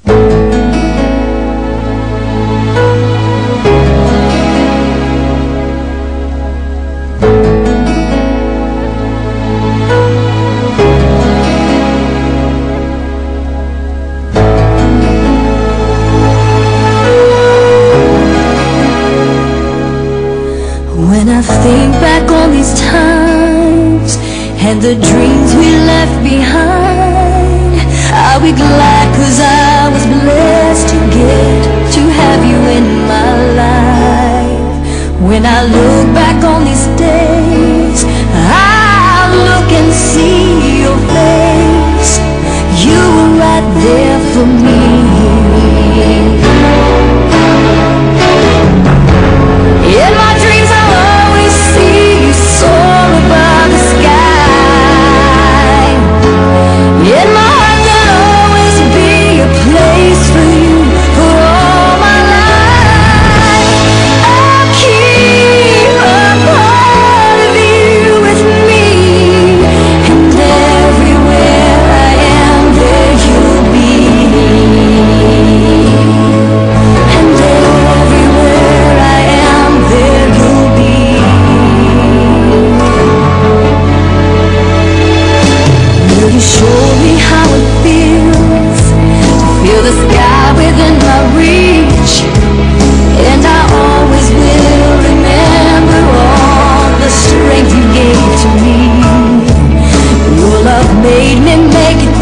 When I think back on these times and the dreams we left behind, I'll be glad 'cause I was blessed to get to have you in my life. When I look back on these days, I'll look and see your face. You were right there for me. In my dreams I'll always see you soar above the sky. In my heart there'll always be a place for you for all my life. I'll keep a part of you with me, and everywhere I am there you'll be. And everywhere I am there you'll be. Will you show me how it feels to feel the sky within my reach? And I always will remember all the strength you gave to me. Your love made me make it